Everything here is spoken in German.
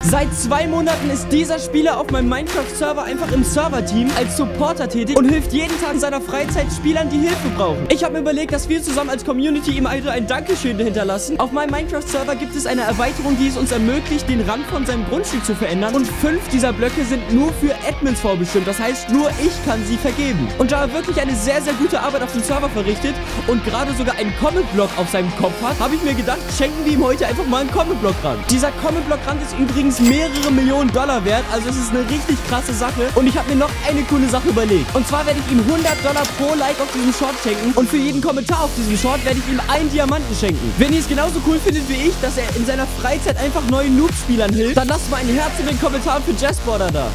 Seit 2 Monaten ist dieser Spieler auf meinem Minecraft-Server einfach im Server-Team als Supporter tätig und hilft jeden Tag in seiner Freizeit Spielern, die Hilfe brauchen. Ich habe mir überlegt, dass wir zusammen als Community ihm also ein Dankeschön hinterlassen. Auf meinem Minecraft-Server gibt es eine Erweiterung, die es uns ermöglicht, den Rand von seinem Grundstück zu verändern. Und 5 dieser Blöcke sind nur für Admins vorbestimmt. Das heißt, nur ich kann sie vergeben. Und da er wirklich eine sehr, sehr gute Arbeit auf dem Server verrichtet und gerade sogar einen Comment-Block auf seinem Kopf hat, habe ich mir gedacht, schenken wir ihm heute einfach mal einen Comment-Block-Rand. Dieser Comment-Block-Rand ist übrigens mehrere Millionen Dollar wert. Also es ist eine richtig krasse Sache. Und ich habe mir noch eine coole Sache überlegt. Und zwar werde ich ihm $100 pro Like auf diesem Short schenken. Und für jeden Kommentar auf diesem Short werde ich ihm einen Diamanten schenken. Wenn ihr es genauso cool findet wie ich, dass er in seiner Freizeit einfach neuen Noob-Spielern hilft, dann lasst mal ein Herz in den Kommentaren für Jazzborder da.